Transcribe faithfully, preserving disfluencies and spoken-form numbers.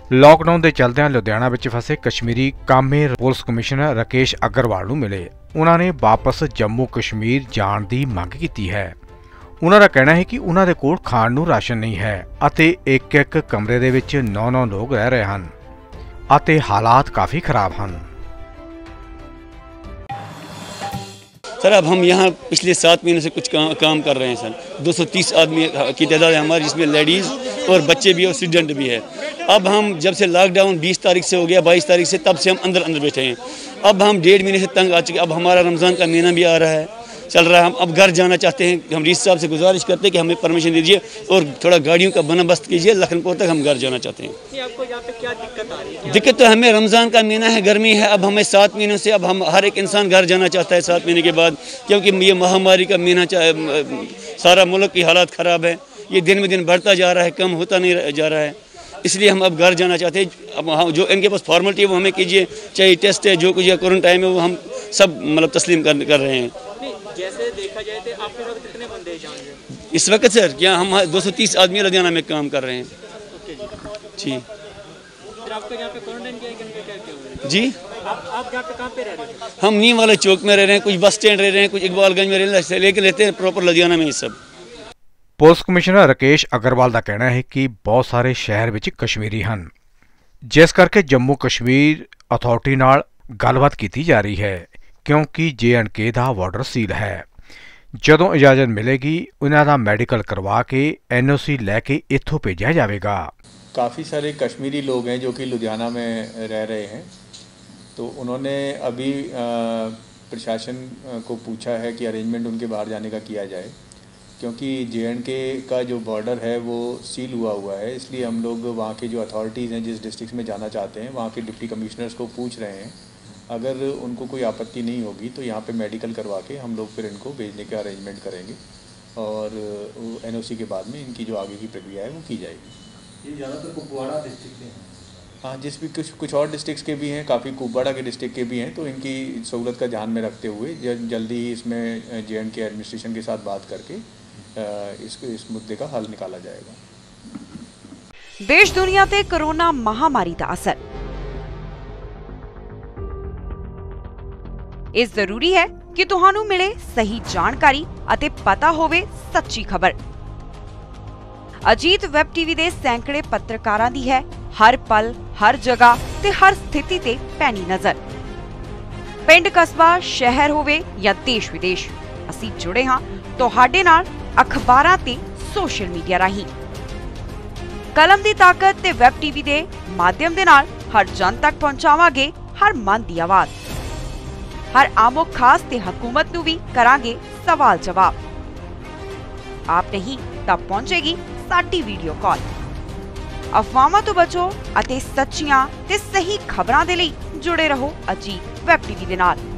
Lockdown के चलदिਆਂ लुधियाना विच फसे कश्मीरी कामे पुलिस कमिश्नर राकेश अग्रवाल नूं मिले। उन्होंने वापस जम्मू कश्मीर जाण दी मंग कीती है। उन्हां दा कहना है कि उन्हां दे कोल खाण नूं राशन नहीं है अते एक एक कमरे दे विच नौ नौ लोग रह रहे हन अते हालात काफ़ी खराब हन। सर अब हम यहाँ पिछले सात महीनों से कुछ काम, काम कर रहे हैं सर। दो सौ तीस आदमी की तादाद है हमारी, जिसमें लेडीज़ और बच्चे भी और स्टूडेंट भी है। अब हम जब से लॉकडाउन बीस तारीख से हो गया, बाईस तारीख से, तब से हम अंदर अंदर बैठे हैं। अब हम डेढ़ महीने से तंग आ चुके। अब हमारा रमज़ान का महीना भी आ रहा है, चल रहा है। हम अब घर जाना चाहते हैं। हम रीस साहब से गुजारिश करते हैं कि हमें परमिशन दीजिए और थोड़ा गाड़ियों का बंदोबस्त कीजिए। लखनपुर तक हम घर जाना चाहते हैं। आपको यहाँ पे क्या दिक्कत आ रही है? दिक्कत तो हमें रमज़ान का महीना है, गर्मी है। अब हमें सात महीनों से अब हम हर एक इंसान घर जाना चाहता है सात महीने के बाद, क्योंकि ये महामारी का महीना, सारा मुल्क की हालात ख़राब है। ये दिन में दिन बढ़ता जा रहा है, कम होता नहीं जा रहा है। इसलिए हम अब घर जाना चाहते हैं। अब हाँ, जो इनके पास फॉर्मेलिटी है वो हमें कीजिए, चाहे टेस्ट है, जो कुछ है, क्वारंटाइन है, वो हम सब मतलब तस्लीम कर, कर रहे हैं। जैसे देखा जाए तो आपके वक्त कितने बंदे हैं इस वक्त सर? क्या हम दो सौ तीस आदमी लुधियाना में काम कर रहे हैं जी। फिर आपको यहाँ पे क्वारंटाइन किया क्या जी? आप आप यहाँ पे कहाँ पे रह रहे हैं? हम नीम वाले चौक में रह रहे हैं, कुछ बस स्टैंड रह रहे हैं, कुछ इकबालगंज में रह रहे हैं, लेके रहते हैं प्रॉपर लुधियाना में। ये सब पुलिस कमिश्नर राकेश अग्रवाल का कहना है कि बहुत सारे शहर विच कश्मीरी हैं, जिस करके जम्मू कश्मीर अथॉरिटी नाल गलबात की जा रही है, क्योंकि जे एंड के दा बॉर्डर सील है। जदों इजाजत मिलेगी उन्हां दा मेडिकल करवा के एन ओ सी लैके इत्थों भेजा जाएगा। काफ़ी सारे कश्मीरी लोग हैं जो कि लुधियाना में रह रहे हैं, तो उन्होंने अभी प्रशासन को पूछा है कि अरेंजमेंट उनके बाहर जाने का किया जाए, क्योंकि जे एंड के का जो बॉर्डर है वो सील हुआ हुआ है। इसलिए हम लोग वहाँ के जो अथॉरिटीज़ हैं, जिस डिस्ट्रिक्ट में जाना चाहते हैं, वहाँ के डिप्टी कमिश्नर्स को पूछ रहे हैं। अगर उनको कोई आपत्ति नहीं होगी तो यहाँ पे मेडिकल करवा के हम लोग फिर इनको भेजने का अरेंजमेंट करेंगे और एन ओ सी के बाद में इनकी जो आगे की प्रक्रिया है वो की जाएगी। ये ज़्यादातर कुपवाड़ा डिस्ट्रिक्ट में हाँ, जिस भी कुछ कुछ और डिस्ट्रिक्ट्स के भी हैं, काफ़ी कुपवाड़ा के डिस्ट्रिक्ट के भी हैं, तो इनकी सहूलत का ध्यान में रखते हुए जल्दी ही इसमें जे एंड के एडमिनिस्ट्रेशन के साथ बात करके इसको इस मुद्दे का हल निकाला जाएगा। देश दुनिया ते कोरोना महामारी का असर इस जरूरी है कि तुहानू मिले सही जानकारी अते पता होवे सच्ची खबर। अजीत वैब टीवी दे सैकड़े पत्रकारां दी है हर पल, हर जगह ते हर स्थिति ते पैनी नजर। पिंड, कस्बा, शहर होवे या देश विदेश, असीं जुड़े हां तुहाडे नाल अखबारां ते सोशल मीडिया राही। कलम दी ताकत ते वैब टीवी दे माध्यम दे नाल हर जन तक पहुंचावांगे हर मन दी आवाज। हर आमो खास ते हुकूमत नू भी करांगे सवाल जवाब। आप नहीं तब पहुंचेगी साडी वीडियो कॉल। अफवाहां तो बचो अते सच्चियां ते सही खबरां दे लई जुड़े रहो अजीत वैब टीवी दे नाल।